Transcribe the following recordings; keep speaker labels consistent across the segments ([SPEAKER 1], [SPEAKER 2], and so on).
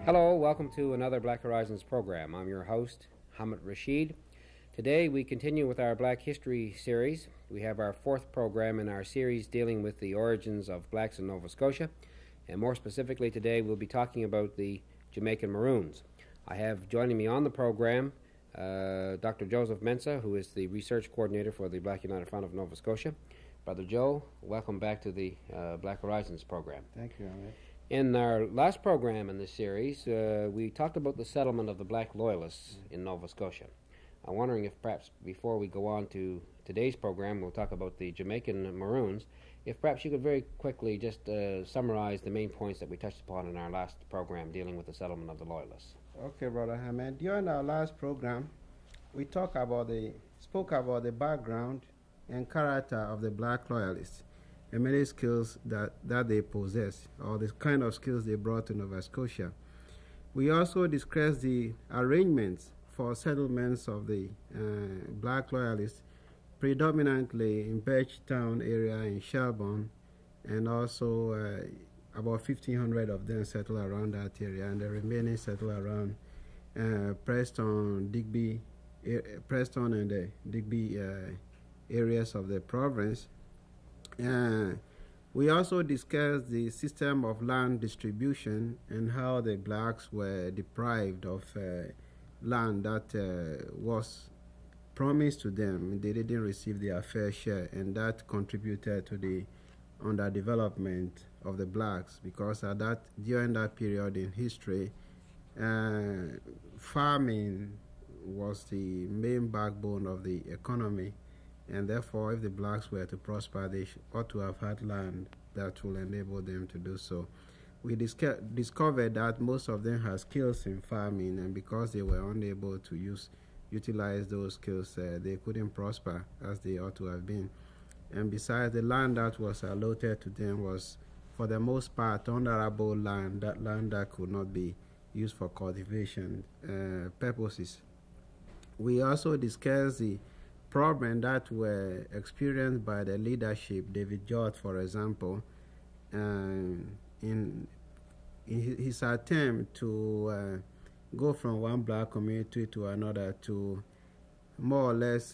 [SPEAKER 1] Hello, welcome to another Black Horizons program. I'm your host, Hamid Rashid. Today we continue with our Black History series. We have our fourth program in our series dealing with the origins of blacks in Nova Scotia. And more specifically today we'll be talking about the Jamaican Maroons. I have joining me on the program Dr. Joseph Mensah, who is the research coordinator for the Black United Front of Nova Scotia. Brother Joe, welcome back to the Black Horizons program.
[SPEAKER 2] Thank you, Ahmed.
[SPEAKER 1] In our last program in this series, we talked about the settlement of the Black Loyalists in Nova Scotia. I'm wondering if perhaps before we go on to today's program, we'll talk about the Jamaican Maroons, if perhaps you could very quickly just summarize the main points that we touched upon in our last program dealing with the settlement of the Loyalists.
[SPEAKER 2] Okay, Brother Ahmed. During our last program, we spoke about the background and character of the Black Loyalists, and many skills that they possess, or the kind of skills they brought to Nova Scotia. We also discussed the arrangements for settlements of the Black Loyalists, predominantly in Birchtown area in Shelburne, and also about 1,500 of them settled around that area, and the remaining settled around Preston and the Digby areas of the province. We also discussed the system of land distribution and how the blacks were deprived of land that was promised to them. They didn't receive their fair share, and that contributed to the underdevelopment of the blacks, because during that period in history, farming was the main backbone of the economy. And therefore, if the blacks were to prosper, they ought to have had land that will enable them to do so. We discovered that most of them had skills in farming, and because they were unable to utilize those skills, they couldn't prosper as they ought to have been. And besides, the land that was allotted to them was, for the most part, honorable land, that land that could not be used for cultivation purposes. We also discussed the problems that were experienced by the leadership, David George, for example, in his attempt to go from one black community to another to more or less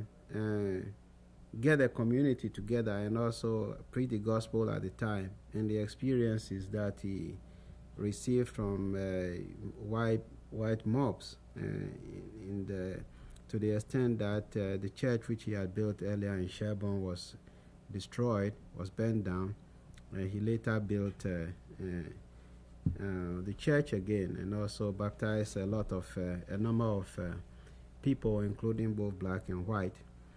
[SPEAKER 2] get the community together and also preach the gospel at the time, and the experiences that he received from white mobs to the extent that the church which he had built earlier in Shelburne was destroyed, was burned down. He later built the church again, and also baptized a number of people, including both black and white.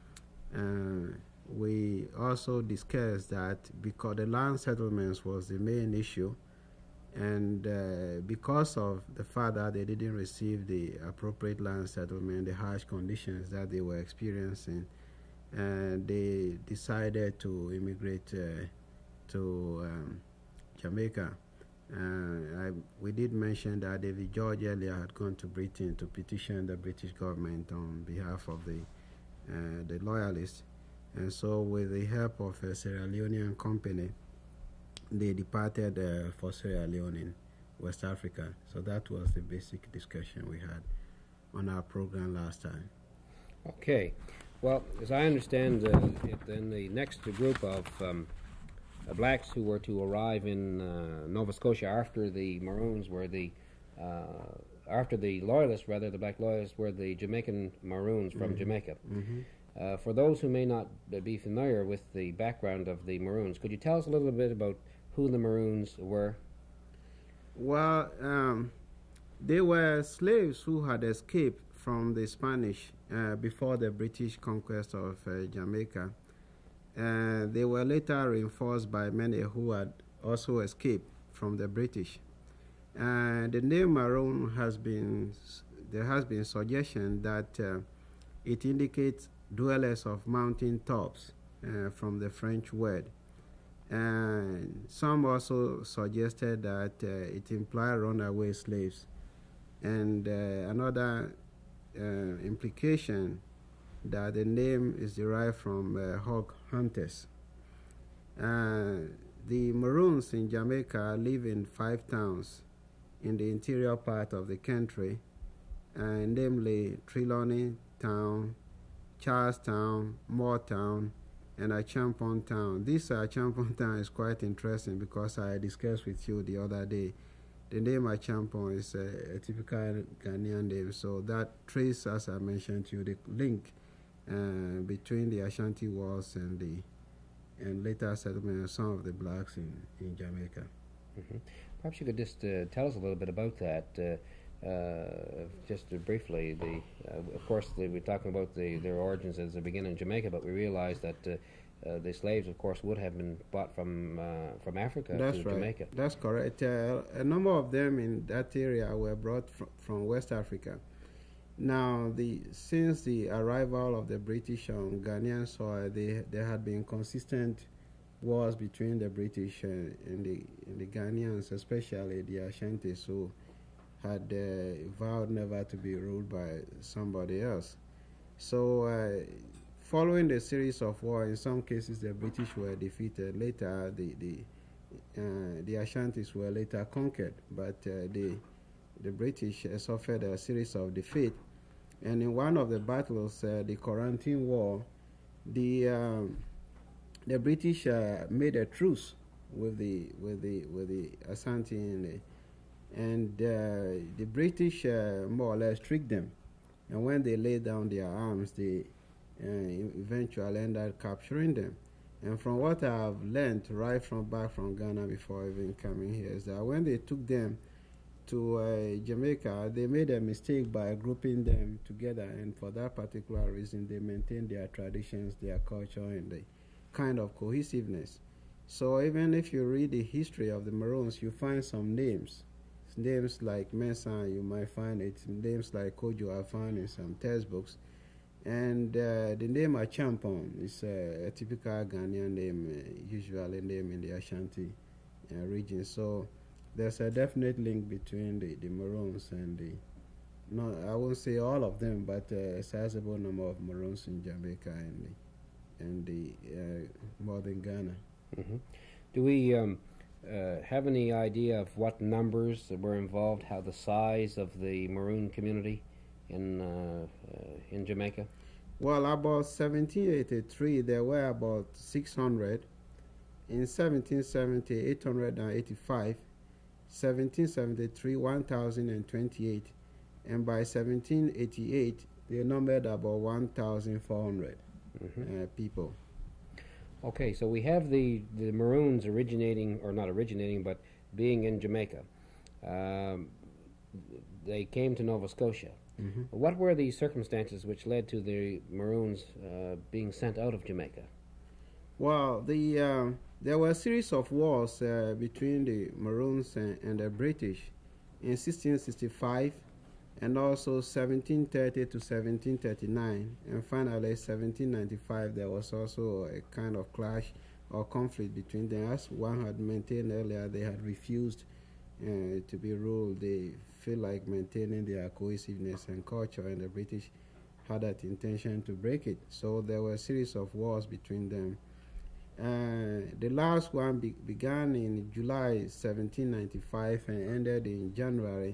[SPEAKER 2] We also discussed that because the land settlements was the main issue, and because of the fact that they didn't receive the appropriate land settlement, the harsh conditions that they were experiencing, they decided to immigrate to Jamaica. We did mention that David George earlier had gone to Britain to petition the British government on behalf of the loyalists, and so with the help of a Sierra Leonean company, they departed for Sierra Leone in West Africa. So that was the basic discussion we had on our program last time.
[SPEAKER 1] Okay. Well, as I understand, then the next group of blacks who were to arrive in Nova Scotia after the Maroons were after the Loyalists, the Black Loyalists, were the Jamaican Maroons from Jamaica. Mm-hmm. For those who may not be familiar with the background of the Maroons, could you tell us a little bit about who the Maroons were?
[SPEAKER 2] Well, they were slaves who had escaped from the Spanish before the British conquest of Jamaica. They were later reinforced by many who had also escaped from the British. The name Maroon there has been suggestion that it indicates dwellers of mountain tops from the French word. And some also suggested that it implied runaway slaves. And another implication that the name is derived from hog hunters. The Maroons in Jamaica live in 5 towns in the interior part of the country, namely Trelawney Town, Charlestown, Moortown, and Achampong Town. This Achampong Town is quite interesting because I discussed with you the other day. The name Achampong is a typical Ghanaian name, so that traces, as I mentioned to you, the link between the Ashanti Wars and later settlement of some of the blacks in Jamaica.
[SPEAKER 1] Mm-hmm. Perhaps you could just tell us a little bit about that. Just briefly, of course, we're talking about their origins as they begin in Jamaica, but we realize that the slaves, of course, would have been brought from Africa to Jamaica.
[SPEAKER 2] That's correct. A number of them in that area were brought from West Africa. Now, since the arrival of the British on Ghanaian soil, there had been consistent wars between the British and the Ghanaians, especially the Ashantis, who had vowed never to be ruled by somebody else. So, following the series of wars, in some cases the British were defeated. Later, the Ashantis were later conquered, but the British suffered a series of defeat. And in one of the battles, the Quarantine War, the British made a truce with the Ashanti, and the British more or less tricked them. And when they laid down their arms, they eventually ended up capturing them. And from what I have learned right back from Ghana before even coming here, is that when they took them to Jamaica, they made a mistake by grouping them together, and for that particular reason, they maintained their traditions, their culture, and the kind of cohesiveness. So even if you read the history of the Maroons, you find some names like Mensah, you might find it. Names like Kojo are found in some textbooks. And the name Achampong is a typical Ghanaian name, usually named in the Ashanti region. So there's a definite link between the Maroons and I won't say all of them, but a sizable number of Maroons in Jamaica and the modern Ghana.
[SPEAKER 1] Mm-hmm. Do we have any idea of what numbers were involved, how the size of the Maroon community in Jamaica?
[SPEAKER 2] Well, about 1783, there were about 600. In 1770, 885. 1773, 1,028. And by 1788, they numbered about 1,400 people.
[SPEAKER 1] Okay, so we have the Maroons but being in Jamaica. They came to Nova Scotia.
[SPEAKER 2] Mm-hmm.
[SPEAKER 1] What were the circumstances which led to the Maroons being sent out of Jamaica?
[SPEAKER 2] Well, there were a series of wars between the Maroons and the British in 1665, and also 1730 to 1739, and finally 1795 there was also a kind of clash or conflict between them. As one had maintained earlier, they had refused to be ruled. They feel like maintaining their cohesiveness and culture, and the British had that intention to break it. So there were a series of wars between them. The last one began in July 1795 and ended in January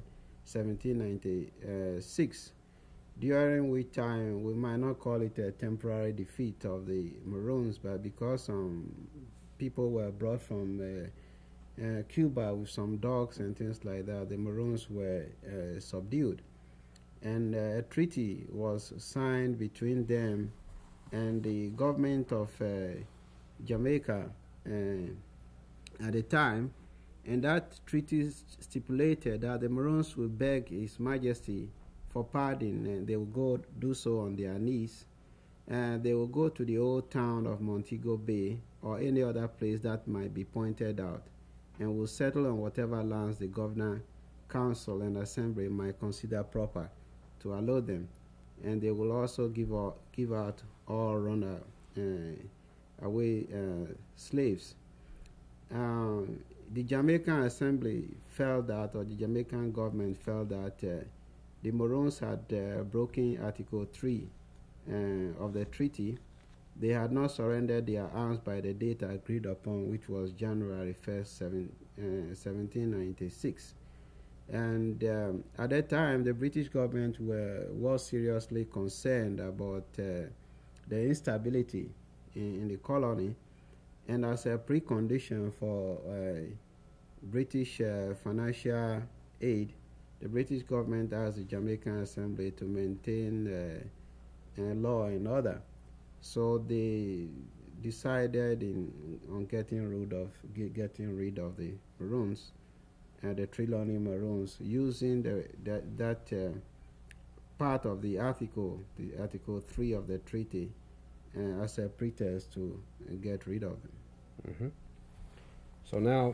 [SPEAKER 2] 1796, during which time we might not call it a temporary defeat of the Maroons, but because some people were brought from Cuba with some dogs and things like that, the Maroons were subdued. And a treaty was signed between them and the government of Jamaica at the time, and that treaty stipulated that the Maroons would beg His Majesty for pardon, and they would go do so on their knees, and they will go to the old town of Montego Bay or any other place that might be pointed out, and will settle on whatever lands the governor, council, and assembly might consider proper to allow them, and they will also give out all runner away slaves. The Jamaican Assembly felt that, or the Jamaican government felt that the Maroons had broken Article 3 of the treaty. They had not surrendered their arms by the date agreed upon, which was January 1st, 1796. And at that time, the British government was seriously concerned about the instability in the colony, and as a precondition for British financial aid, the British government asked the Jamaican Assembly to maintain law and order. So they decided on getting rid of the Maroons, the Trelawney Maroons, using that part of the Article 3 of the treaty as a pretext to get rid of them.
[SPEAKER 1] Mm-hmm. So now,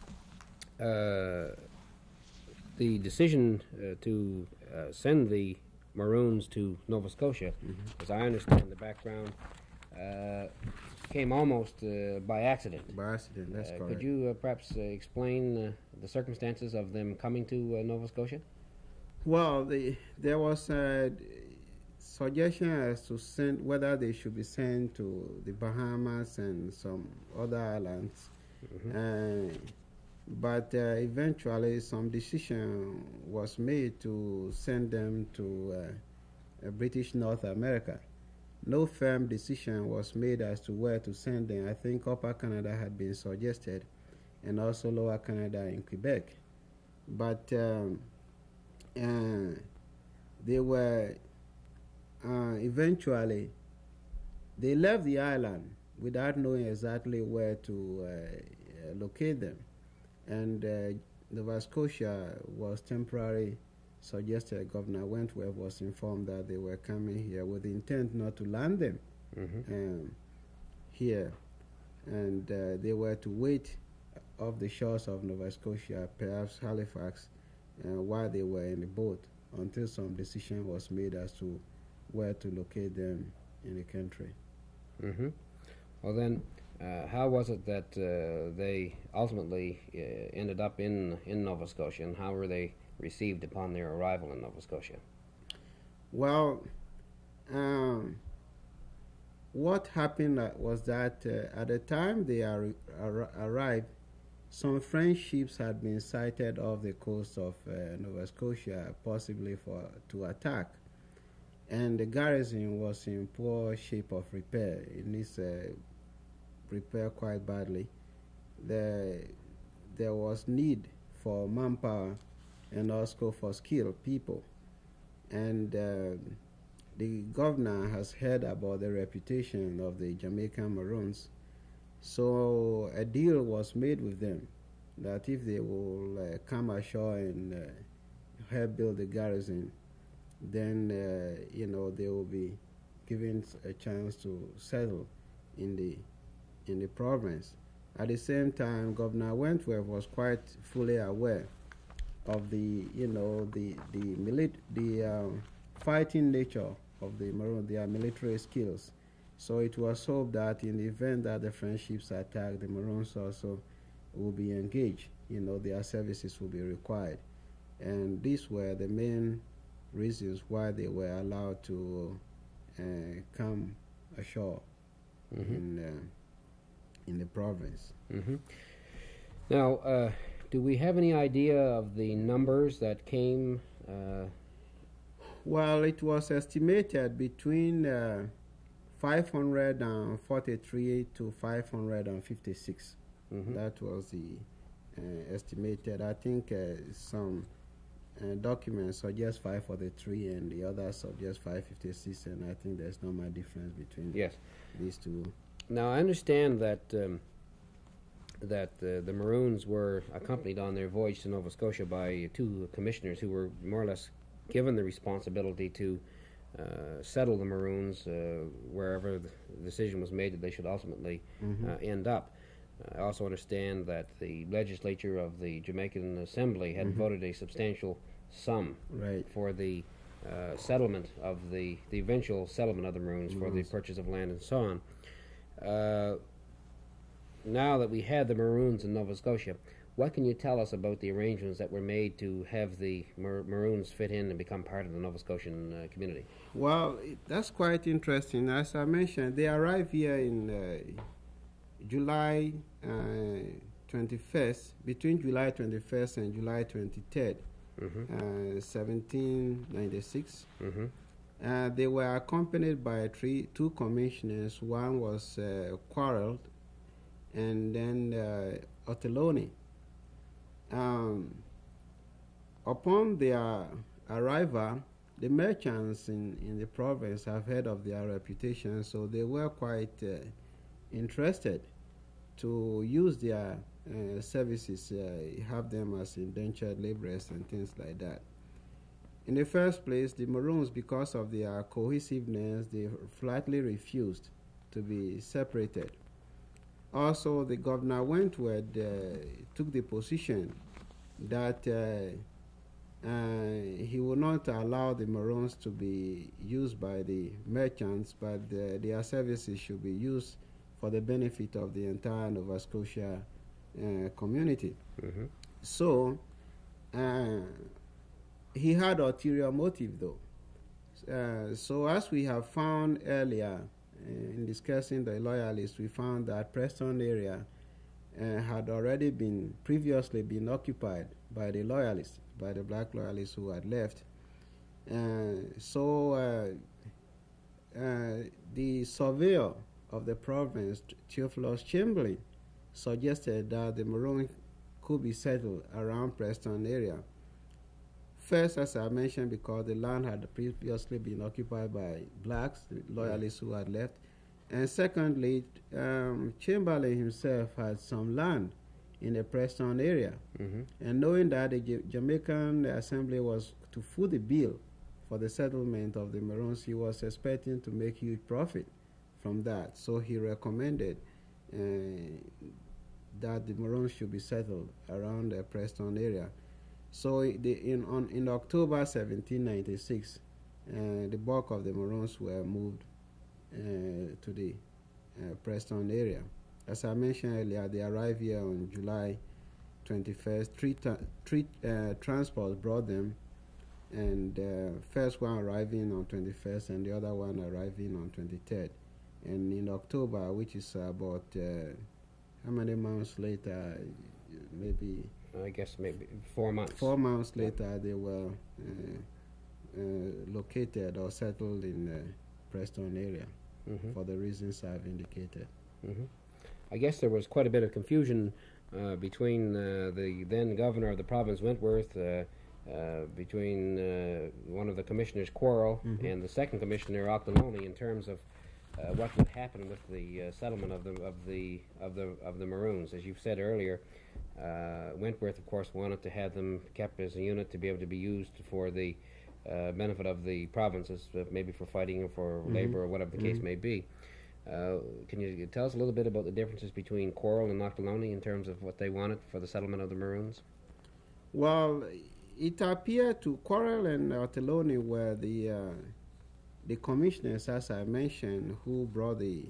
[SPEAKER 1] the decision to send the Maroons to Nova Scotia, as I understand the background, came almost by accident.
[SPEAKER 2] By accident, that's correct.
[SPEAKER 1] Could you perhaps explain the circumstances of them coming to Nova Scotia?
[SPEAKER 2] Well, there was a suggestion as to whether they should be sent to the Bahamas and some other islands. Mm-hmm. But eventually some decision was made to send them to British North America. No firm decision was made as to where to send them. I think Upper Canada had been suggested, and also Lower Canada in Quebec. But they were eventually, they left the island without knowing exactly where to locate them. And Nova Scotia was temporarily suggested. Governor Wentworth was informed that they were coming here with the intent not to land them here. And they were to wait off the shores of Nova Scotia, perhaps Halifax, while they were in the boat until some decision was made as to where to locate them in the country.
[SPEAKER 1] Mm-hmm. Well then, how was it that they ultimately ended up in Nova Scotia, and how were they received upon their arrival in Nova Scotia?
[SPEAKER 2] Well, what happened was that at the time they arrived, some French ships had been sighted off the coast of Nova Scotia, possibly to attack. And the garrison was in poor shape of repair. It needs repair quite badly. There was need for manpower and also for skilled people. And the governor has heard about the reputation of the Jamaican Maroons. So a deal was made with them that if they will come ashore and help build the garrison, then they will be given a chance to settle in the province. At the same time, Governor Wentworth was quite fully aware of the fighting nature of the Maroons, their military skills. So it was hoped that in the event that the French ships attack, the Maroons also will be engaged. Their services will be required. And these were the main reasons why they were allowed to come ashore in the province.
[SPEAKER 1] Mm-hmm. Now, do we have any idea of the numbers that came?
[SPEAKER 2] Well, it was estimated between 543 to 556. Mm-hmm. That was the estimated. I think some documents suggest 543 and the others suggest 556, and I think there's not much difference between these two.
[SPEAKER 1] Now, I understand that the Maroons were accompanied on their voyage to Nova Scotia by two commissioners who were more or less given the responsibility to settle the Maroons wherever the decision was made that they should ultimately end up. I also understand that the legislature of the Jamaican Assembly had voted a substantial sum for the settlement of the eventual settlement of the Maroons for the purchase of land and so on. Now that we had the Maroons in Nova Scotia, what can you tell us about the arrangements that were made to have the Maroons fit in and become part of the Nova Scotian community?
[SPEAKER 2] Well, that's quite interesting. As I mentioned, they arrived here in July 21st, between July 21st and July 23rd. 1796. They were accompanied by two commissioners. One was Quarrel, and then Ottoloni. Upon their arrival, the merchants in the province have heard of their reputation, so they were quite interested to use their services, have them as indentured laborers and things like that. In the first place, the Maroons, because of their cohesiveness, they flatly refused to be separated. Also, the Governor Wentworth took the position that he would not allow the Maroons to be used by the merchants, but their services should be used for the benefit of the entire Nova Scotia community. So, he had ulterior motive, though. So as we have found earlier in discussing the loyalists, we found that Preston area had already previously been occupied by the loyalists, by the black loyalists who had left. So the surveyor of the province, Theophilus Chamberlain, suggested that the Maroons could be settled around Preston area. First, as I mentioned, because the land had previously been occupied by blacks, the loyalists who had left. And secondly, Chamberlain himself had some land in the Preston area. And knowing that the Jamaican Assembly was to foot the bill for the settlement of the Maroons, he was expecting to make huge profit from that. So he recommended that the Maroons should be settled around the Preston area. So in October 1796, the bulk of the Maroons were moved to the Preston area. As I mentioned earlier, they arrived here on July 21st. Three transports brought them, and first one arriving on 21st and the other one arriving on 23rd. And in October, which is about how many months later, maybe...
[SPEAKER 1] I guess maybe 4 months.
[SPEAKER 2] 4 months later, they were located or settled in the Preston area for the reasons I've indicated.
[SPEAKER 1] I guess there was quite a bit of confusion between the then governor of the province, Wentworth, between one of the commissioners, Quarrel, and the second commissioner, Ottoloni, in terms of what would happen with the settlement of the Maroons. As you've said earlier, Wentworth, of course, wanted to have them kept as a unit to be able to be used for the benefit of the provinces, maybe for fighting or for labor or whatever the case may be. Can you tell us a little bit about the differences between Quarrel and Ottoloni in terms of what they wanted for the settlement of the Maroons?
[SPEAKER 2] Well, it appeared to Quarrel and Ottoloni were the commissioners, as I mentioned, who brought the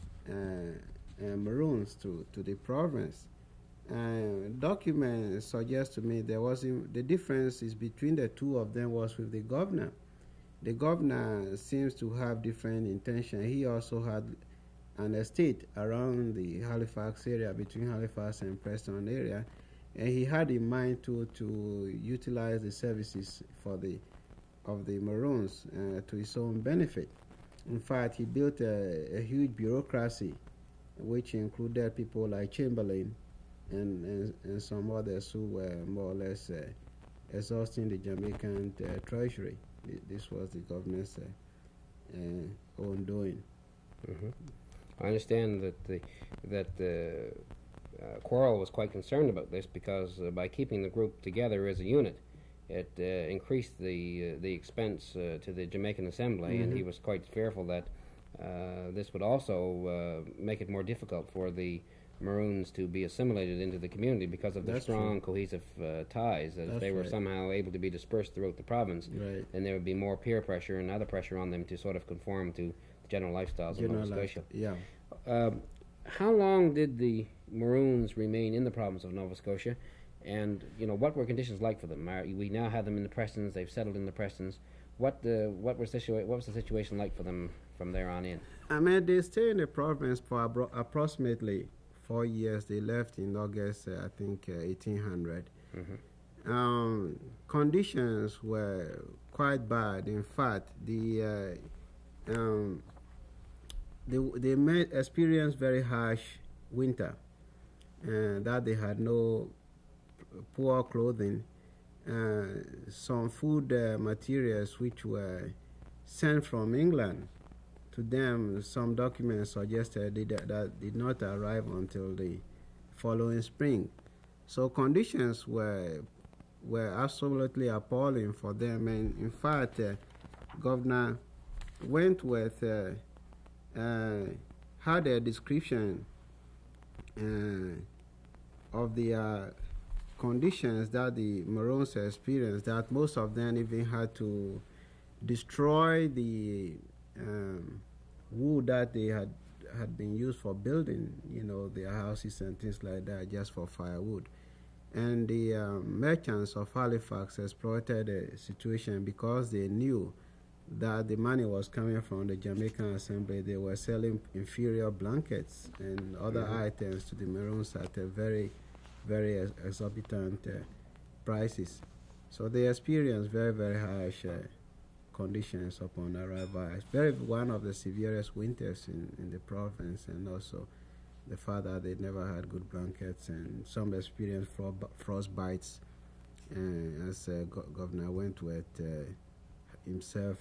[SPEAKER 2] Maroons to the province. Documents suggest to me the difference is between the two of them was with the governor. The governor seems to have different intention. He also had an estate around the Halifax area, between Halifax and Preston area, and he had in mind to utilize the services of the Maroons to his own benefit. In fact, he built a huge bureaucracy, which included people like Chamberlain and some others who were more or less exhausting the Jamaican treasury. This was the governor's own doing.
[SPEAKER 1] I understand that Quarrel was quite concerned about this because by keeping the group together as a unit, it increased the expense to the Jamaican Assembly, and he was quite fearful that this would also make it more difficult for the Maroons to be assimilated into the community because of their strong, cohesive ties. That if they were somehow able to be dispersed throughout the province, then there would be more peer pressure and other pressure on them to sort of conform to the general lifestyles of Nova Scotia. How long did the Maroons remain in the province of Nova Scotia? And, what were conditions like for them? We now have them in the Prestons. They've settled in the Prestons. What was the situation like for them from there on in?
[SPEAKER 2] I mean, they stayed in the province for approximately 4 years. They left in August, I think, 1800. conditions were quite bad. In fact, they experienced very harsh winter, that they had no poor clothing, some food materials which were sent from England to them. Some documents suggested that did not arrive until the following spring. So conditions were absolutely appalling for them. And in fact, Governor Wentworth had a description of the conditions that the Maroons experienced, that most of them even had to destroy the wood that they had been used for building, their houses and things like that, just for firewood. And the merchants of Halifax exploited the situation because they knew that the money was coming from the Jamaican Assembly. They were selling inferior blankets and other items to the Maroons at a very, very exorbitant prices. So they experienced very, very harsh conditions upon arrival. It's one of the severest winters in the province, and also the fact that they never had good blankets, and some experienced frost bites, as Governor Wentworth himself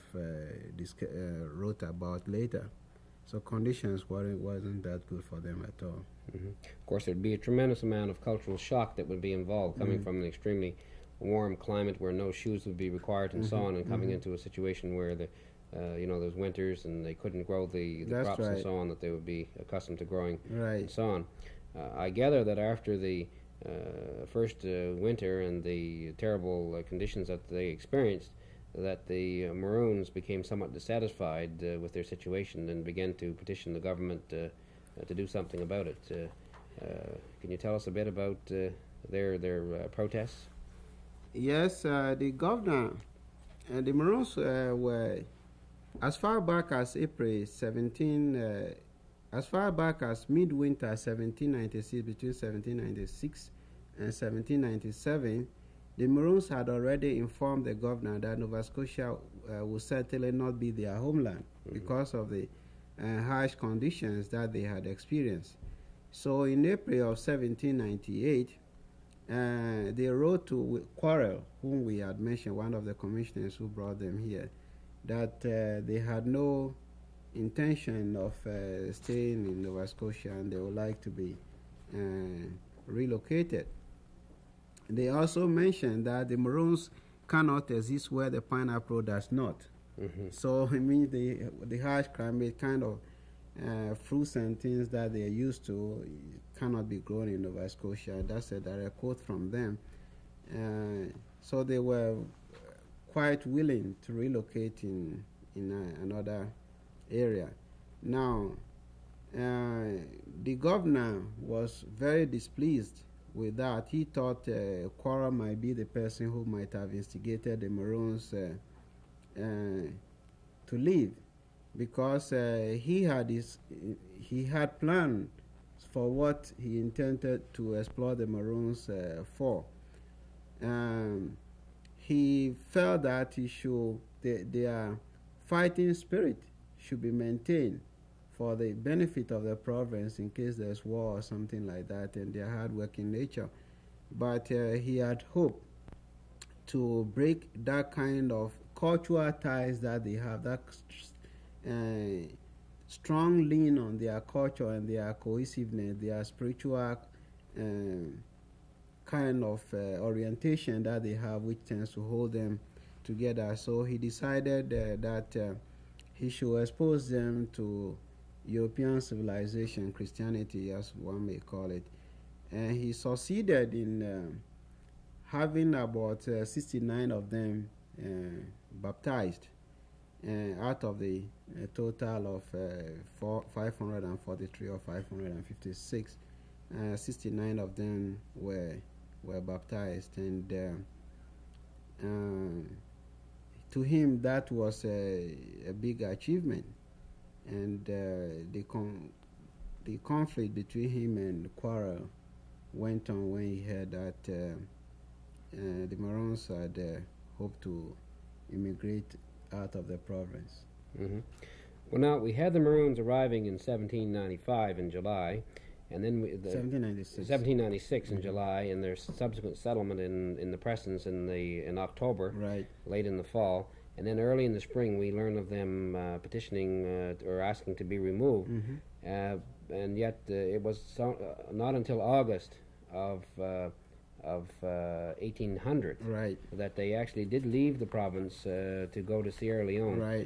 [SPEAKER 2] wrote about later. So conditions wasn't that good for them at all.
[SPEAKER 1] Of course, there'd be a tremendous amount of cultural shock that would be involved, coming from an extremely warm climate where no shoes would be required and so on, and coming into a situation where there's winters and they couldn't grow the crops and so on that they would be accustomed to growing and so on. I gather that after the first winter and the terrible conditions that they experienced, that the Maroons became somewhat dissatisfied with their situation and began to petition the government to do something about it. Can you tell us a bit about their protests?
[SPEAKER 2] Yes, the governor and the Maroons were, as far back as April 17, as far back as midwinter 1796, between 1796 and 1797, the Maroons had already informed the governor that Nova Scotia would certainly not be their homeland because of the harsh conditions that they had experienced. So in April of 1798, they wrote to Quarrel, whom we had mentioned, one of the commissioners who brought them here, that they had no intention of staying in Nova Scotia and they would like to be relocated. They also mentioned that the Maroons cannot exist where the pineapple does not. So I mean the harsh climate, kind of fruits and things that they are used to cannot be grown in Nova Scotia. That's a direct quote from them. So they were quite willing to relocate in another area. Now, the governor was very displeased with that. He thought Quarrel might be the person who might have instigated the Maroons to leave, because he had planned for what he intended to explore the Maroons for. He felt that their fighting spirit should be maintained for the benefit of the province in case there's war or something like that, and their hard-working nature. But he had hoped to break that kind of cultural ties that they have, that strong lean on their culture and their cohesiveness, their spiritual kind of orientation that they have, which tends to hold them together. So he decided that he should expose them to European civilization, Christianity as one may call it. And he succeeded in having about 69 of them baptized out of the total of 543 or 556. 69 of them were baptized, and to him that was a big achievement. And the conflict between him and Quarrel went on when he heard that the Maroons had hoped to immigrate out of the province.
[SPEAKER 1] Mm-hmm. Well, now, we had the Maroons arriving in 1795 in July, and then 1796 in July, and their subsequent settlement in the Prestons in October,
[SPEAKER 2] right,
[SPEAKER 1] late in the fall, and then early in the spring we learn of them petitioning or asking to be removed, and yet it was not until August of 1800
[SPEAKER 2] right,
[SPEAKER 1] that they actually did leave the province to go to Sierra Leone.
[SPEAKER 2] Right.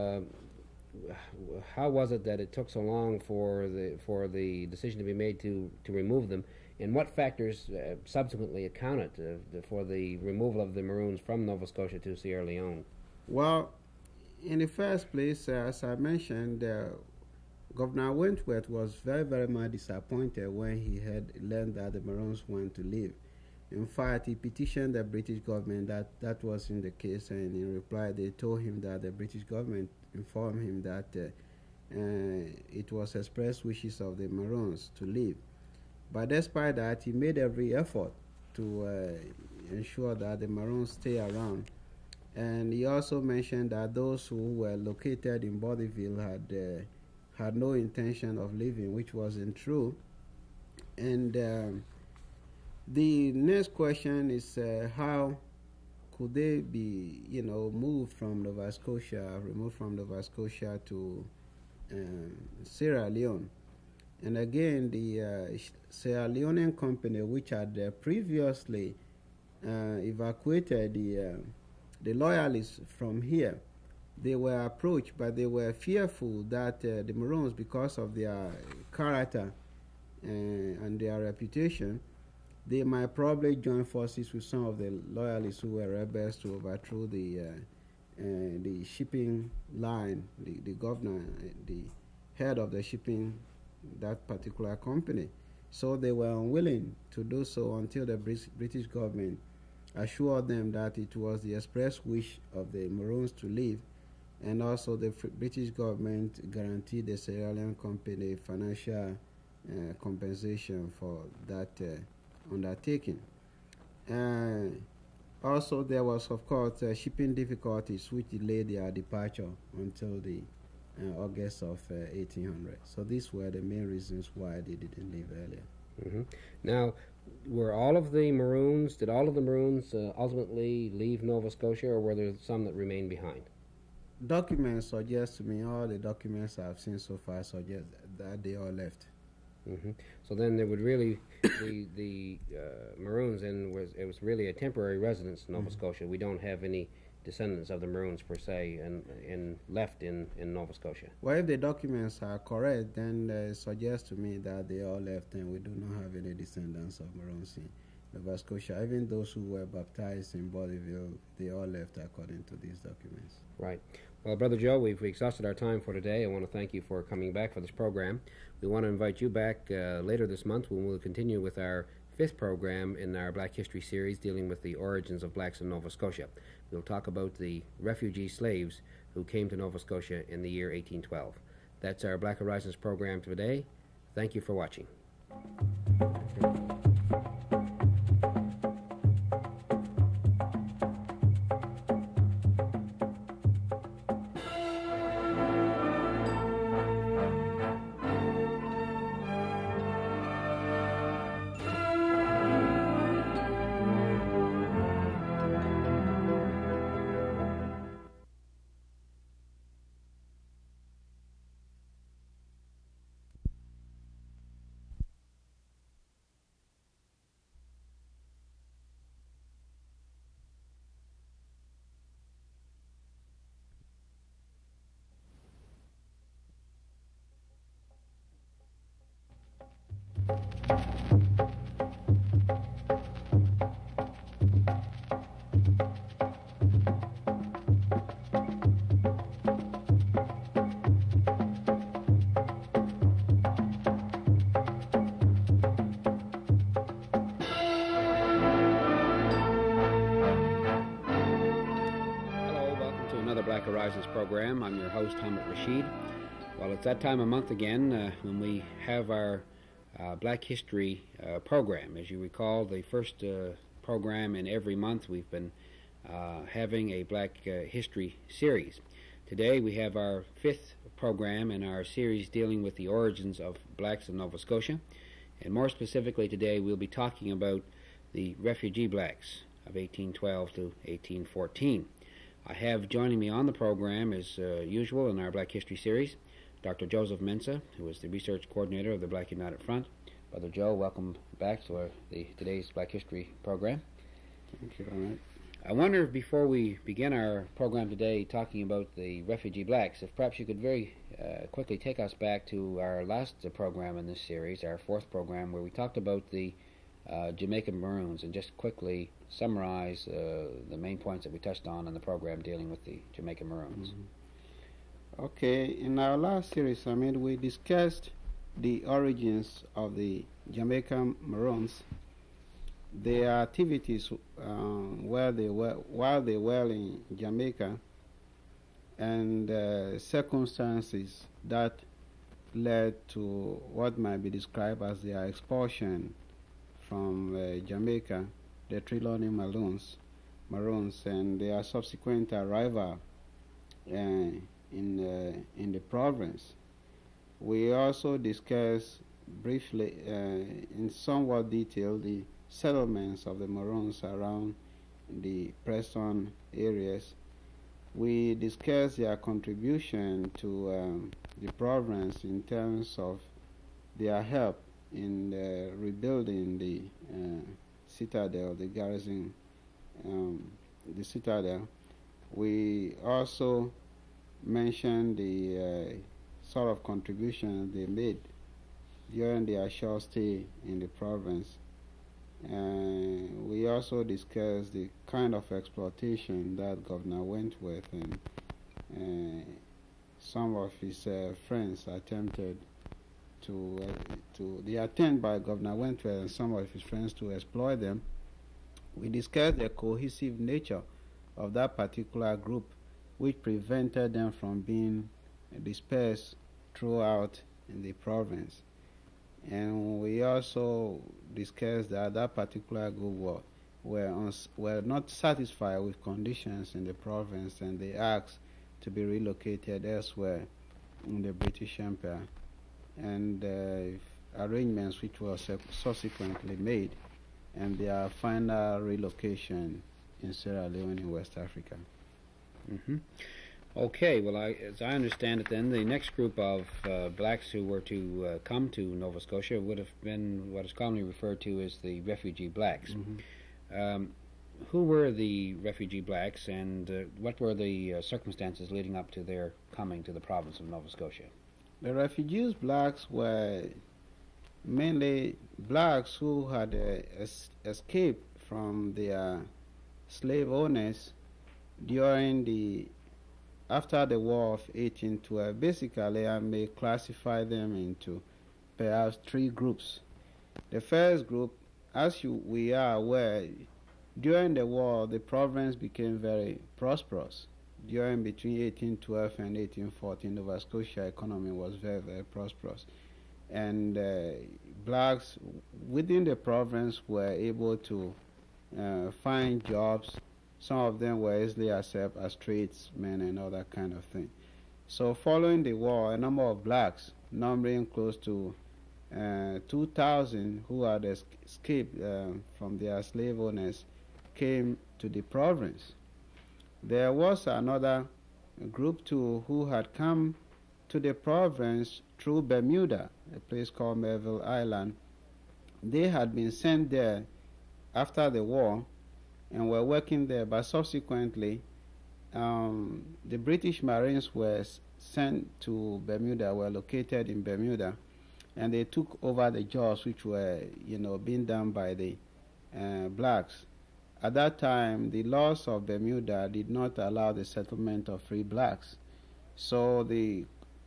[SPEAKER 1] How was it that it took so long for the decision to be made to remove them, and what factors subsequently accounted for the removal of the Maroons from Nova Scotia to Sierra Leone?
[SPEAKER 2] Well, in the first place, as I mentioned, Governor Wentworth was very, very much disappointed when he had learned that the Maroons wanted to leave. In fact, he petitioned the British government that wasn't the case, and in reply, they told him that the British government informed him that it was express wishes of the Maroons to leave. But despite that, he made every effort to ensure that the Maroons stay around. And he also mentioned that those who were located in Bonneville had no intention of leaving, which wasn't true. And the next question is how could they be, removed from Nova Scotia to Sierra Leone? And again, the Sierra Leonean company, which had previously evacuated the loyalists from here, they were approached, but they were fearful that the Maroons, because of their character and their reputation, they might probably join forces with some of the loyalists who were rebels to overthrow the shipping line, the governor, the head of the shipping, that particular company. So they were unwilling to do so until the British government assured them that it was the express wish of the Maroons to leave, and also the British government guaranteed the Sierra Leone company financial compensation for that undertaking. Also, there was, of course, shipping difficulties which delayed their departure until the August of 1800. So these were the main reasons why they didn't leave earlier.
[SPEAKER 1] Mm-hmm. Now, did all of the Maroons ultimately leave Nova Scotia, or were there some that remained behind?
[SPEAKER 2] Documents suggest to me, all the documents I've seen so far suggest that they all left.
[SPEAKER 1] Mm-hmm. So then there would really the Maroons, and it was really a temporary residence in Nova Scotia. We don't have any descendants of the Maroons per se and left in Nova Scotia.
[SPEAKER 2] Well, if the documents are correct, then it suggests to me that they all left, and we do not have any descendants of Maroons in Nova Scotia. Even those who were baptized in Bonneville, they all left according to these documents.
[SPEAKER 1] Right. Well, Brother Joe, we've exhausted our time for today. I want to thank you for coming back for this program. We want to invite you back later this month when we'll continue with our fifth program in our Black History series dealing with the origins of blacks in Nova Scotia. We'll talk about the refugee slaves who came to Nova Scotia in the year 1812. That's our Black Horizons program today. Thank you for watching. Black Horizons program. I'm your host, Hamid Rashid. Well, it's that time of month again when we have our Black History program. As you recall, the first program, and every month we've been having a Black History series. Today we have our fifth program in our series dealing with the origins of blacks in Nova Scotia, and more specifically today we'll be talking about the refugee blacks of 1812 to 1814. I have joining me on the program, as usual in our Black History series, Dr. Joseph Mensah, who is the research coordinator of the Black United Front. Brother Joe, welcome back to today's Black History program.
[SPEAKER 2] Thank you very much.
[SPEAKER 1] I wonder, before we begin our program today talking about the refugee blacks, if perhaps you could very quickly take us back to our last program in this series, our fourth program, where we talked about the Jamaican Maroons, and just quickly summarize the main points that we touched on in the program dealing with the Jamaican Maroons.
[SPEAKER 2] Mm-hmm. Okay, in our last series, we discussed the origins of the Jamaican Maroons, their activities while they were in Jamaica, and circumstances that led to what might be described as their expulsion from Jamaica, the Trelawney Maroons, and their subsequent arrival in the province. We also discussed briefly, in somewhat detail, the settlements of the Maroons around the Preston areas. We discussed their contribution to the province in terms of their help in rebuilding the citadel, the garrison, the citadel. We also mentioned the sort of contribution they made during their short stay in the province. We also discussed the kind of exploitation that Governor Wentworth and some of his friends attempted the attempt by Governor Wentworth and some of his friends to exploit them. We discussed the cohesive nature of that particular group, which prevented them from being dispersed throughout in the province. And we also discussed that that particular group were not satisfied with conditions in the province, and they asked to be relocated elsewhere in the British Empire, and arrangements which were subsequently made, and their final relocation in Sierra Leone in West Africa.
[SPEAKER 1] Mm-hmm. Okay, well, as I understand it then, the next group of blacks who were to come to Nova Scotia would have been what is commonly referred to as the refugee blacks. Mm-hmm. Who were the refugee blacks, and what were the circumstances leading up to their coming to the province of Nova Scotia?
[SPEAKER 2] The refugees blacks were mainly blacks who had escaped from their slave owners after the War of 1812. Basically, I may classify them into perhaps three groups. The first group, as we are aware, during the war, the province became very prosperous. Between 1812 and 1814, Nova Scotia economy was very, very prosperous. And blacks within the province were able to find jobs. Some of them were easily accepted as tradesmen and all that kind of thing. So following the war, a number of blacks, numbering close to 2,000 who had escaped from their slave owners, came to the province. There was another group too who had come to the province through Bermuda, a place called Melville Island. They had been sent there after the war and were working there, but subsequently the British Marines were sent to Bermuda, were located in Bermuda, and they took over the jobs which were being done by the blacks. At that time, the laws of Bermuda did not allow the settlement of free blacks. So the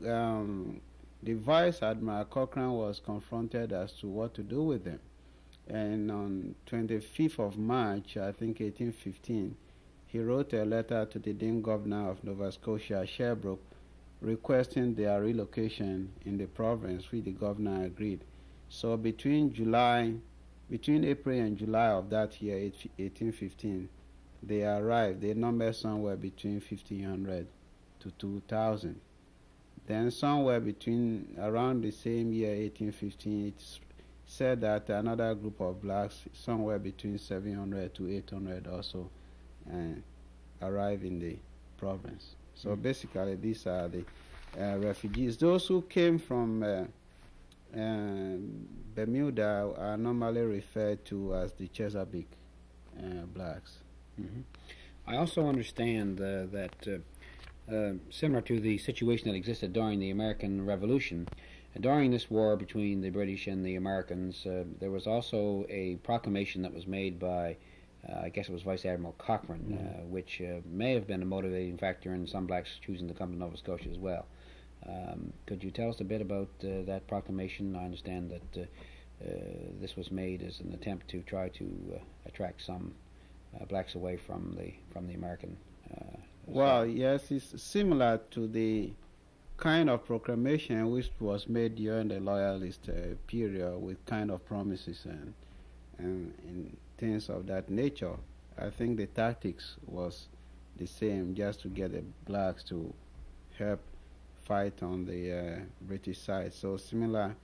[SPEAKER 2] Vice Admiral Cochrane was confronted as to what to do with them. And on 25th of March, I think 1815, he wrote a letter to the then governor of Nova Scotia, Sherbrooke, requesting their relocation in the province, which the governor agreed. So between July between April and July of that year, 1815, they arrived. They numbered somewhere between 1,500 to 2,000. Then somewhere between around the same year, 1815, it's said that another group of blacks, somewhere between 700 to 800 also, arrived in the province. So basically, these are the refugees. Those who came from Bermuda are normally referred to as the Chesapeake blacks.
[SPEAKER 1] I also understand that similar to the situation that existed during the American Revolution, during this war between the British and the Americans, there was also a proclamation that was made by, I guess it was Vice Admiral Cochrane, which may have been a motivating factor in some blacks choosing to come to Nova Scotia as well. Could you tell us a bit about that proclamation? I understand that this was made as an attempt to try to attract some blacks away from the American.
[SPEAKER 2] Well, yes, it's similar to the kind of proclamation which was made during the Loyalist period, with kind of promises and things of that nature. I think the tactics was the same, just to get the blacks to help fight on the British side. So similar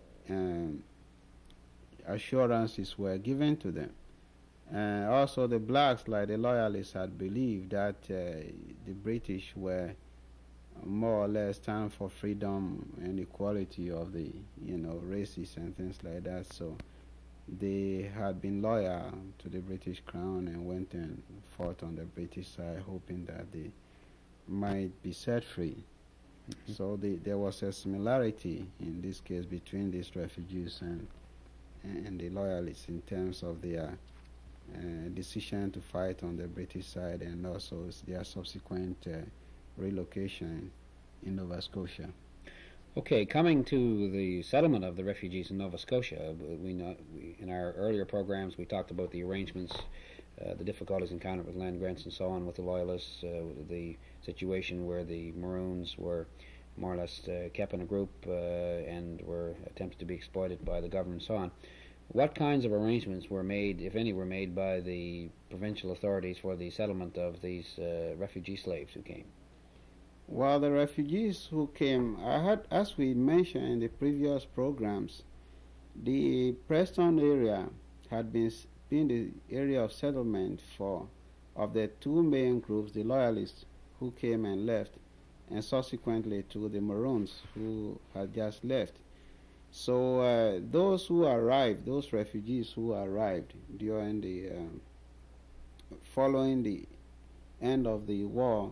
[SPEAKER 2] assurances were given to them. Also, the blacks, like the Loyalists, had believed that the British were more or less stand for freedom and equality of the races and things like that. So they had been loyal to the British Crown and went and fought on the British side, hoping that they might be set free. So there was a similarity in this case between these refugees and the Loyalists in terms of their decision to fight on the British side, and also their subsequent relocation in Nova Scotia.
[SPEAKER 1] Okay, coming to the settlement of the refugees in Nova Scotia, in our earlier programs we talked about the arrangements, the difficulties encountered with land grants and so on with the Loyalists, the situation where the Maroons were more or less kept in a group and were attempted to be exploited by the government and so on. What kinds of arrangements were made, if any, were made by the provincial authorities for the settlement of these refugee slaves who came?
[SPEAKER 2] Well, the refugees who came, as we mentioned in the previous programs, the Preston area had been the area of settlement of the two main groups, the Loyalists who came and left, and subsequently to the Maroons who had just left. So those who arrived, those refugees who arrived during the following the end of the war,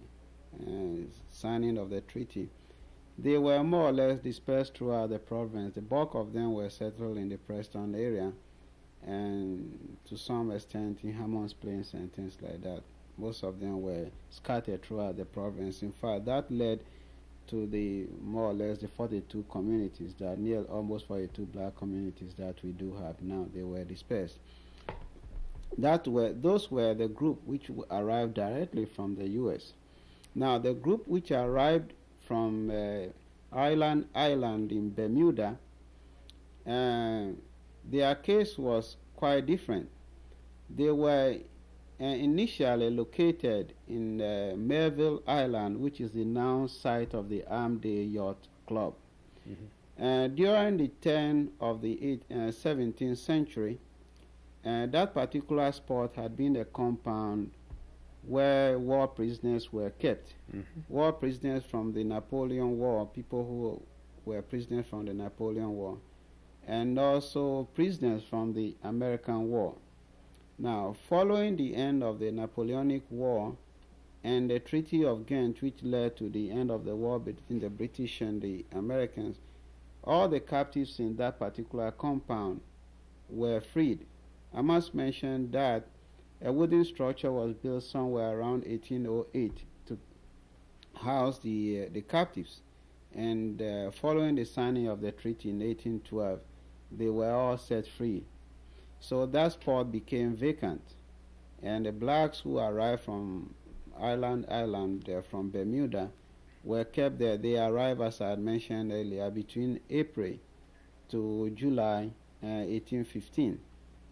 [SPEAKER 2] signing of the treaty, they were more or less dispersed throughout the province. The bulk of them were settled in the Preston area, and to some extent in Hammonds Plains and things like that. Most of them were scattered throughout the province. In fact, that led to the more or less the 42 communities, that near almost 42 black communities that we do have now. They were dispersed. Those were the group which arrived directly from the U.S. Now, the group which arrived from Island in Bermuda, their case was quite different. They were initially located in Melville Island, which is the now site of the Armday Yacht Club. During the turn of the 17th century, that particular spot had been a compound where war prisoners were kept. War prisoners from the Napoleon War, people who were prisoners from the Napoleon War, and also prisoners from the American War. Now, following the end of the Napoleonic War and the Treaty of Ghent, which led to the end of the war between the British and the Americans, all the captives in that particular compound were freed. I must mention that a wooden structure was built somewhere around 1808 to house the captives, and following the signing of the treaty in 1812, they were all set free. So that spot became vacant, and the blacks who arrived from Island from Bermuda were kept there. They arrived, as I had mentioned earlier, between April to July 1815.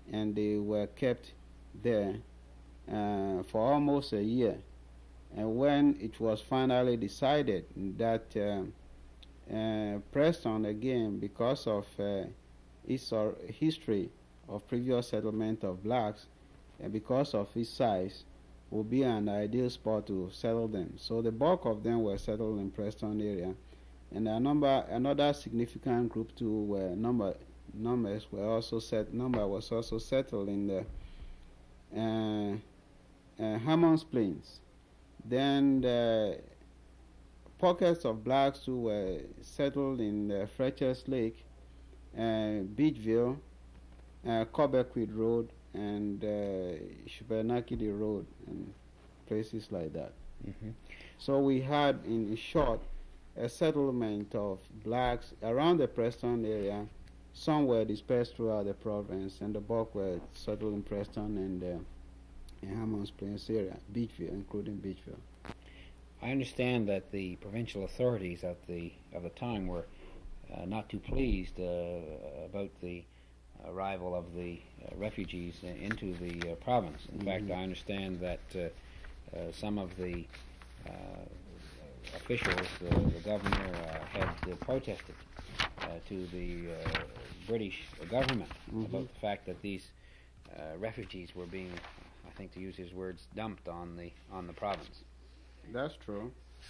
[SPEAKER 2] and they were kept there for almost a year. And when it was finally decided that Preston, again, because of its history of previous settlement of blacks, and because of its size, would be an ideal spot to settle them. So the bulk of them were settled in Preston area, and another significant group too were numbers were also was also settled in the Hammonds Plains. Then the pockets of blacks who were settled in Fletcher's Lake, Beachville, Cobequid Road, and Shubenacadie Road, and places like that.
[SPEAKER 1] Mm-hmm.
[SPEAKER 2] So we had, in short, a settlement of blacks around the Preston area. Some were dispersed throughout the province, and the bulk were settled in Preston and in Hammonds Plains area, Beachville, including Beachville.
[SPEAKER 1] I understand that the provincial authorities at the time were not too pleased about the arrival of the refugees into the province. In fact, I understand that some of the officials, the governor, had protested to the British government about the fact that these refugees were being, I think to use his words, dumped on the province.
[SPEAKER 2] That's true.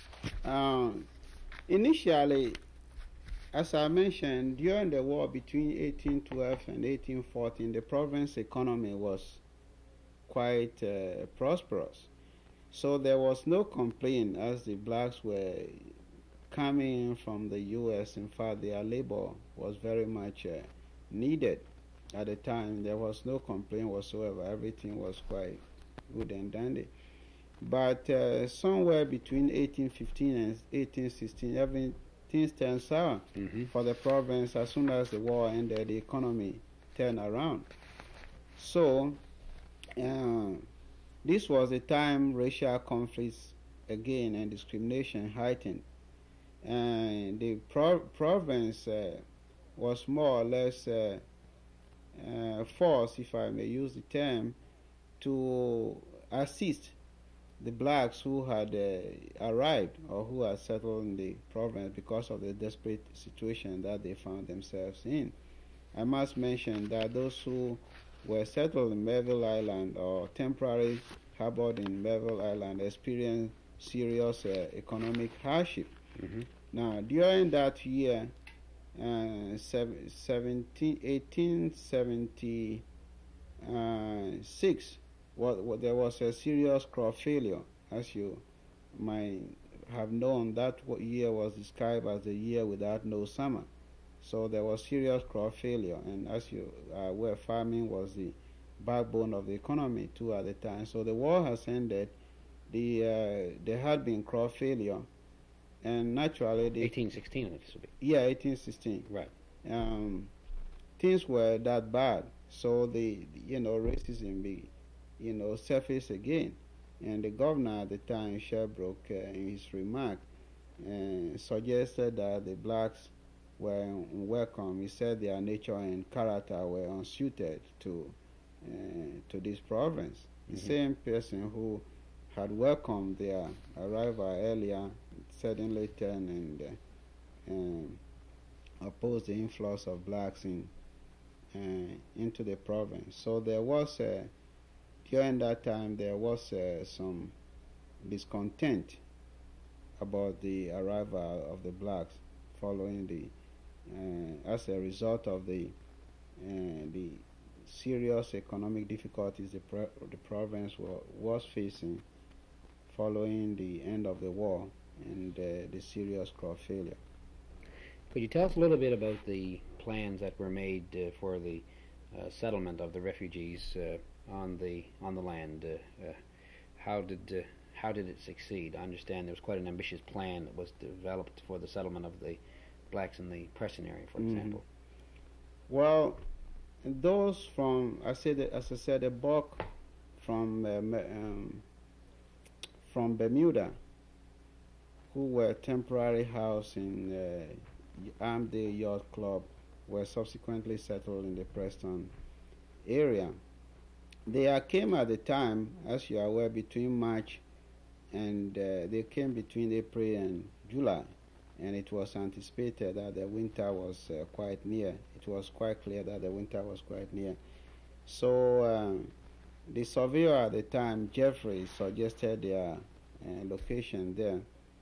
[SPEAKER 2] Initially, as I mentioned, during the war between 1812 and 1814, the province economy was quite prosperous. So there was no complaint as the blacks were coming in from the U.S. In fact, their labor was very much needed at the time. There was no complaint whatsoever. Everything was quite good and dandy. But somewhere between 1815 and 1816, everything turned sour for the province. As soon as the war ended, the economy turned around. So this was the time racial conflicts again and discrimination heightened. And the province was more or less forced, if I may use the term, to assist the blacks who had arrived or who had settled in the province because of the desperate situation that they found themselves in. I must mention that those who were settled in Melville Island or temporarily harbored in Melville Island experienced serious economic hardship. Now, during that year, 1876, there was a serious crop failure. As you might have known, that year was described as the year without no summer. So there was serious crop failure, and as you are aware, farming was the backbone of the economy too at the time. So the war has ended. There had been crop failure, and naturally
[SPEAKER 1] 1816 it should be.
[SPEAKER 2] Yeah, 1816.
[SPEAKER 1] Right.
[SPEAKER 2] Things were that bad, so racism surfaced again, and the governor at the time, Sherbrooke, in his remark, suggested that the blacks were unwelcome. He said their nature and character were unsuited to this province. The same person who had welcomed their arrival earlier suddenly turned and opposed the influx of blacks into the province. So there was during that time there was some discontent about the arrival of the blacks following as a result of the serious economic difficulties the province was facing following the end of the war and the serious crop failure.
[SPEAKER 1] Could you tell us a little bit about the plans that were made for the settlement of the refugees on the land? How did it succeed? I understand there was quite an ambitious plan that was developed for the settlement of the blacks in the Preston area, for example.
[SPEAKER 2] Well, those from, as I said, the bulk from Bermuda, who were temporarily housed in Armdale Yacht Club, were subsequently settled in the Preston area. They came at the time, as you are aware, between March and they came between April and July, and it was anticipated that the winter was quite near. It was quite clear that the winter was quite near. So the surveyor at the time, Jeffrey, suggested their location there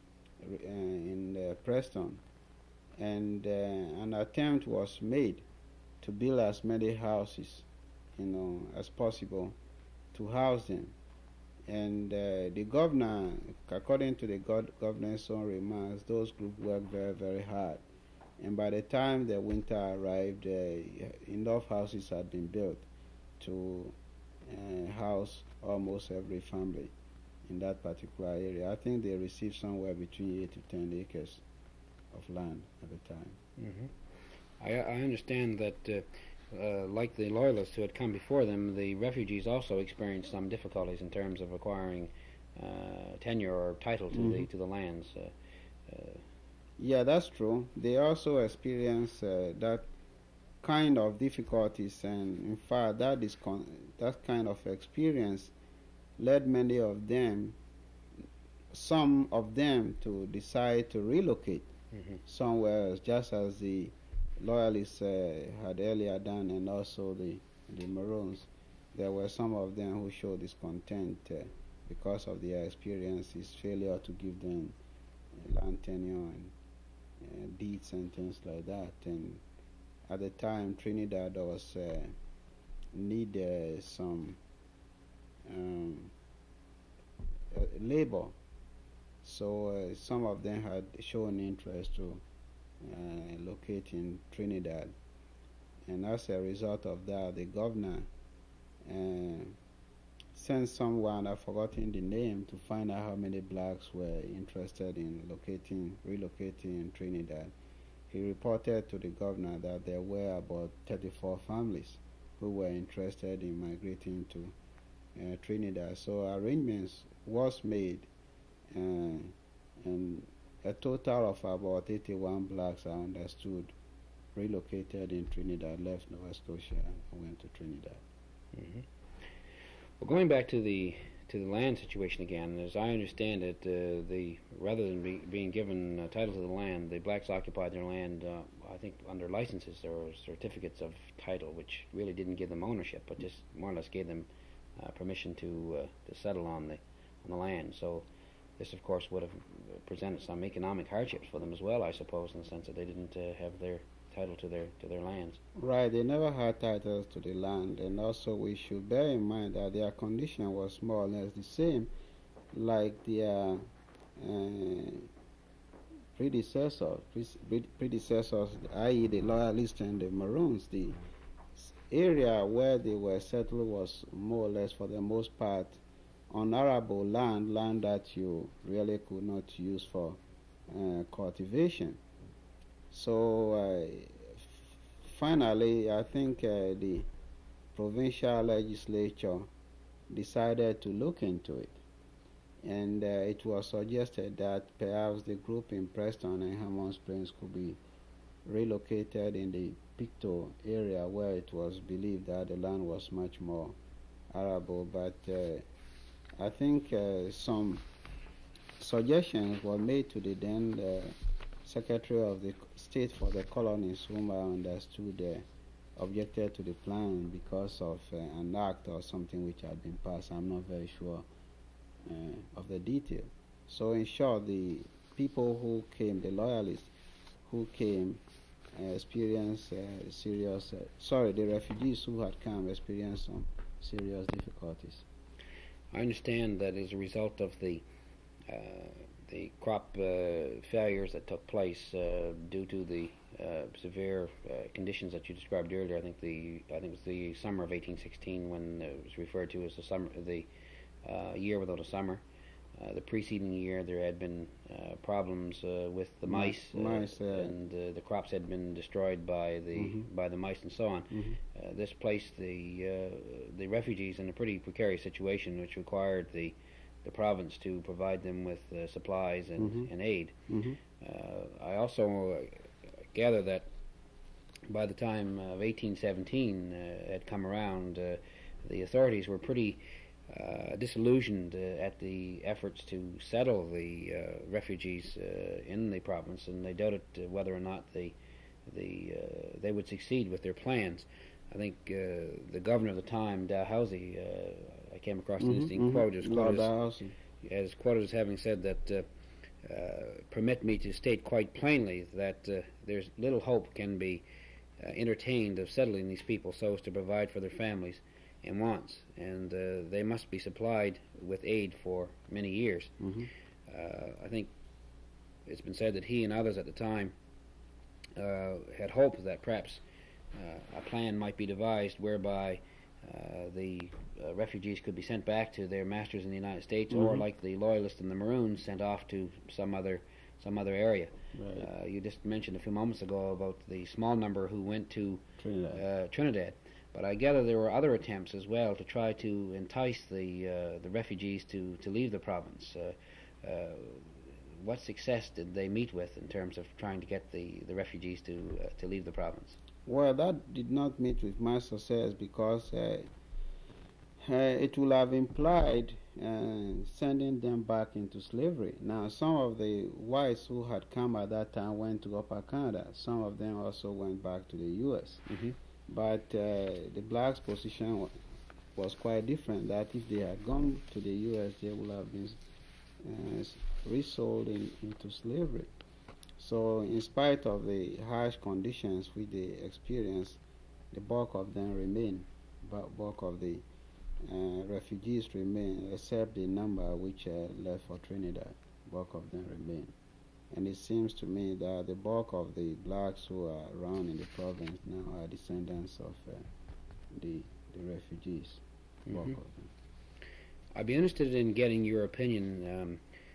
[SPEAKER 2] in Preston, and an attempt was made to build as many houses, as possible to house them. And the governor, according to the governor's own remarks, those groups worked very, very hard. And by the time the winter arrived, enough houses had been built to house almost every family in that particular area. I think they received somewhere between 8 to 10 acres of land at the time.
[SPEAKER 1] Mm-hmm. I understand that, like the Loyalists who had come before them, the refugees also experienced some difficulties in terms of acquiring tenure or title to the lands.
[SPEAKER 2] Yeah, that's true. They also experienced that kind of difficulties, and in fact, that kind of experience led many of them, some of them, to decide to relocate somewhere else, just as the Loyalists had earlier done, and also the Maroons. There were some of them who showed discontent because of their experiences, failure to give them land tenure and deeds and things like that. And at the time, Trinidad was need some labor, so some of them had shown interest to locate in Trinidad, and as a result of that, the governor sent someone, I've forgotten the name, to find out how many blacks were interested in relocating in Trinidad. He reported to the governor that there were about 34 families who were interested in migrating to Trinidad. So arrangements was made, and a total of about 81 blacks, I understood, relocated in Trinidad, left Nova Scotia and went to Trinidad.
[SPEAKER 1] Mm-hmm. Well, going back to the land situation again, as I understand it, rather than being given title to the land, the blacks occupied their land, I think, under licenses or certificates of title, which really didn't give them ownership, but just more or less gave them permission to settle on the land. So this, of course, would have presented some economic hardships for them as well, I suppose, in the sense that they didn't have their title to their lands.
[SPEAKER 2] Right, they never had titles to the land, and also we should bear in mind that their condition was more or less the same like their predecessors, i.e. the Loyalists and the Maroons. The area where they were settled was more or less, for the most part, on arable land that you really could not use for cultivation. So finally, I think the provincial legislature decided to look into it, and it was suggested that perhaps the group in Preston and Hammond Springs could be relocated in the Pictou area, where it was believed that the land was much more arable. But I think some suggestions were made to the then Secretary of the State for the Colonies, whom I understood objected to the plan because of an act or something which had been passed. I'm not very sure of the detail. So in short, the people who came, the Loyalists who came, experienced the refugees who had come experienced some serious difficulties.
[SPEAKER 1] I understand that as a result of the crop failures that took place due to the severe conditions that you described earlier. I think it was the summer of 1816 when it was referred to as the year without a summer. The preceding year there had been problems with the mice, and the crops had been destroyed by the mice and so on. This placed the refugees in a pretty precarious situation, which required the province to provide them with supplies and aid. I also gather that by the time of 1817 had come around, the authorities were pretty disillusioned at the efforts to settle the refugees in the province, and they doubted whether or not they would succeed with their plans. I think the governor of the time, Dalhousie, I came across an interesting quote. As quoted as having said that, permit me to state quite plainly that there's little hope can be entertained of settling these people so as to provide for their families and wants, and they must be supplied with aid for many years. I think it's been said that he and others at the time had hoped that perhaps a plan might be devised whereby the refugees could be sent back to their masters in the United States, or like the Loyalists and the Maroons, sent off to some other area.
[SPEAKER 2] Right.
[SPEAKER 1] You just mentioned a few moments ago about the small number who went to Trinidad. But I gather there were other attempts as well to try to entice the refugees to leave the province. What success did they meet with in terms of trying to get the refugees to leave the province?
[SPEAKER 2] Well, that did not meet with much success because it would have implied sending them back into slavery. Now, some of the whites who had come at that time went to Upper Canada. Some of them also went back to the U.S. But the blacks' position was quite different, that if they had gone to the U.S., they would have been resold into slavery. So in spite of the harsh conditions which they experienced, the bulk of them remain. Bulk of the refugees remain, except the number which left for Trinidad. Bulk of them remain. And it seems to me that the bulk of the blacks who are around in the province now are descendants of the refugees. Bulk of them.
[SPEAKER 1] I'd be interested in getting your opinion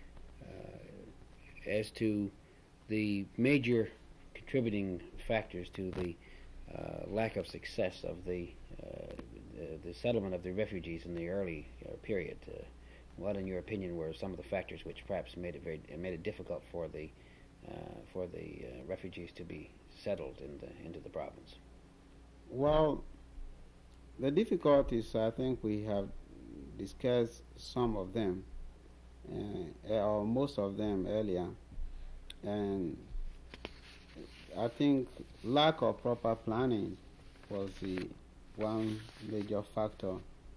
[SPEAKER 1] as to the major contributing factors to the lack of success of the settlement of the refugees in the early period. What, in your opinion, were some of the factors which perhaps made it difficult for the refugees to be settled into the province?
[SPEAKER 2] Well, the difficulties, I think we have discussed some of them, or most of them earlier, and I think lack of proper planning was the one major factor.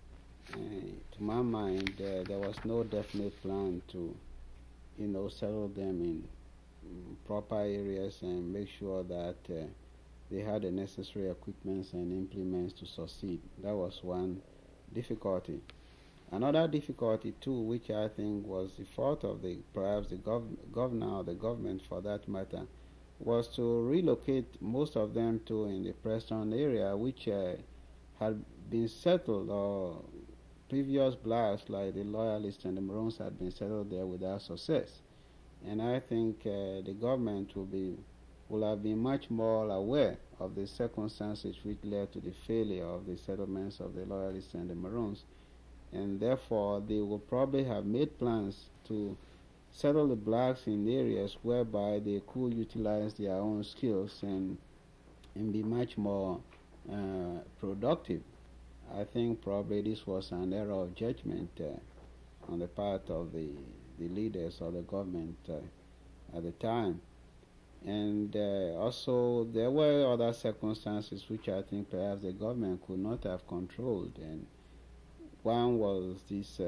[SPEAKER 2] To my mind, there was no definite plan to, settle them in proper areas and make sure that they had the necessary equipments and implements to succeed. That was one difficulty. Another difficulty too, which I think was the fault of perhaps the governor or the government for that matter, was to relocate most of them to in the Preston area, which had been settled, or previous blacks like the Loyalists and the Maroons had been settled there without success. And I think the government will have been much more aware of the circumstances which led to the failure of the settlements of the Loyalists and the Maroons, and therefore they will probably have made plans to settle the blacks in areas whereby they could utilize their own skills and be much more productive. I think probably this was an error of judgment on the part of the leaders of the government at the time. And also there were other circumstances which I think perhaps the government could not have controlled, and one was this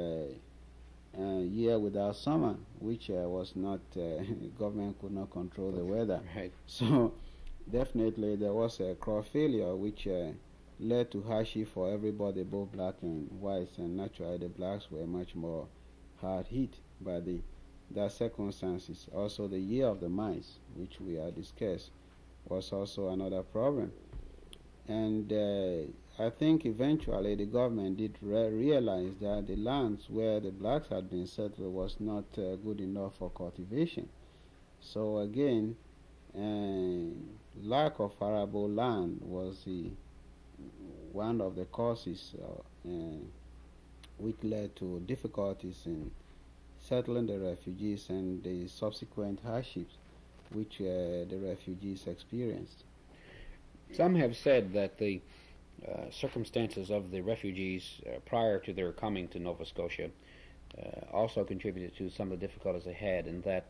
[SPEAKER 2] year without summer, which was not, government could not control the weather.
[SPEAKER 1] Right.
[SPEAKER 2] So definitely there was a crop failure which led to hardship for everybody, both black and whites, and naturally the blacks were much more hard hit by that circumstances. Also the year of the mice, which we had discussed, was also another problem. And I think eventually the government did realize that the lands where the blacks had been settled was not good enough for cultivation. So again, lack of arable land was one of the causes which led to difficulties in settling the refugees and the subsequent hardships which the refugees experienced.
[SPEAKER 1] Some have said that the circumstances of the refugees prior to their coming to Nova Scotia also contributed to some of the difficulties they had, and that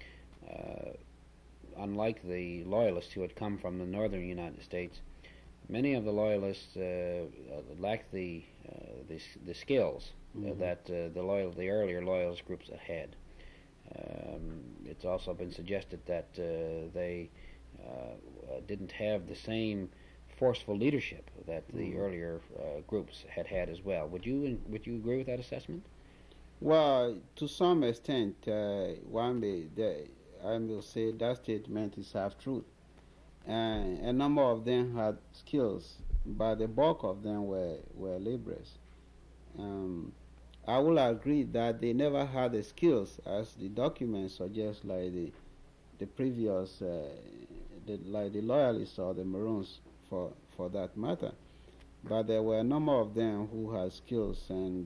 [SPEAKER 1] unlike the Loyalists who had come from the northern United States, many of the Loyalists lacked the skills that the earlier Loyalist groups had. It's also been suggested that they didn't have the same forceful leadership that the earlier groups had as well. Would you agree with that assessment?
[SPEAKER 2] Well, to some extent, I will say that statement is half truth. A number of them had skills, but the bulk of them were laborers. I will agree that they never had the skills, as the documents suggest, like the previous, like the Loyalists or the Maroons, for that matter. But there were a number of them who had skills, and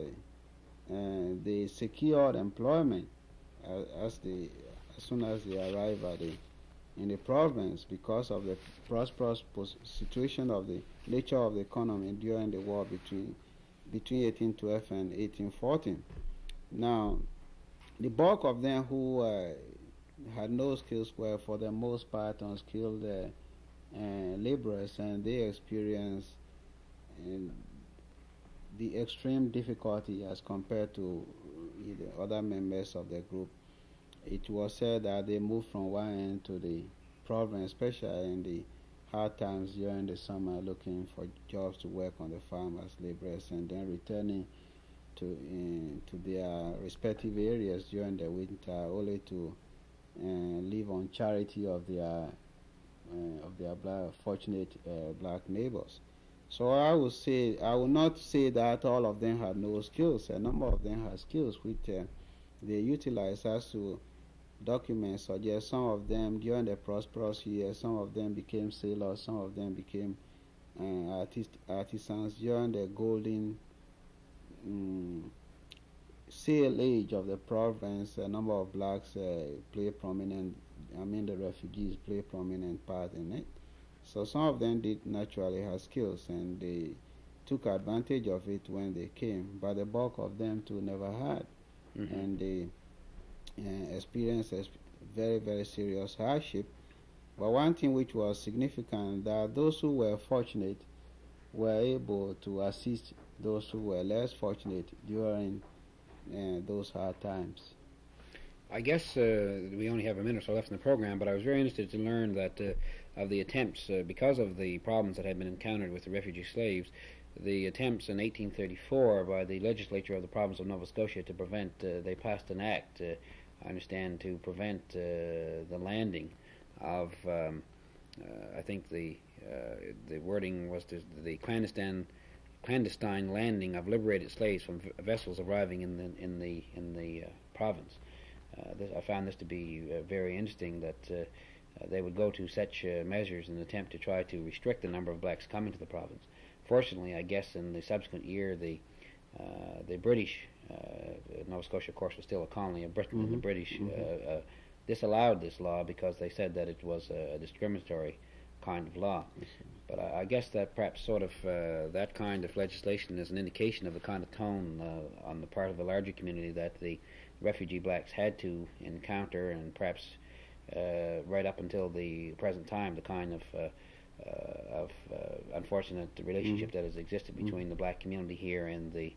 [SPEAKER 2] they secured employment as soon as they arrived in the province, because of the prosperous situation of the nature of the economy during the war between 1812 and 1814. Now, the bulk of them who had no skills were, for the most part, unskilled laborers, and they experienced the extreme difficulty as compared to the other members of the group. It was said that they moved from one end to the province, especially in the hard times during the summer, looking for jobs to work on the farm as laborers, and then returning to their respective areas during the winter, only to live on charity of their fortunate black neighbors. So I will not say that all of them had no skills. A number of them had skills which they utilized, as to documents suggest. Some of them during the prosperous years, some of them became sailors, some of them became artisans. During the golden sail age of the province, a number of blacks the refugees play prominent part in it. So some of them did naturally have skills, and they took advantage of it when they came, but the bulk of them too never had. And they experienced a very, very serious hardship. But one thing which was significant, that those who were fortunate were able to assist those who were less fortunate during those hard times.
[SPEAKER 1] I guess we only have a minute or so left in the program, but I was very interested to learn that of the attempts, because of the problems that had been encountered with the refugee slaves, the attempts in 1834 by the legislature of the province of Nova Scotia to prevent, they passed an act, I understand, to prevent the landing of, I think the wording was the clandestine landing of liberated slaves from vessels arriving in the province. I found this to be very interesting, that they would go to such measures in an attempt to try to restrict the number of blacks coming to the province. Fortunately, I guess in the subsequent year, the British, Nova Scotia, of course, was still a colony of Britain, and the British disallowed this law because they said that it was a discriminatory kind of law. But I guess that perhaps sort of that kind of legislation is an indication of the kind of tone on the part of the larger community that the refugee blacks had to encounter, and perhaps right up until the present time, the kind of unfortunate relationship that has existed between the black community here and the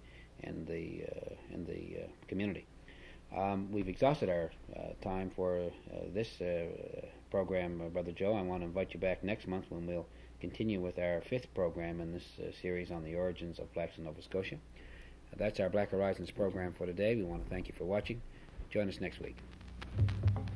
[SPEAKER 1] community. We've exhausted our time for this program, Brother Joe. I want to invite you back next month when we'll continue with our fifth program in this series on the origins of blacks in Nova Scotia. That's our Black Horizons program for today. We want to thank you for watching. Join us next week.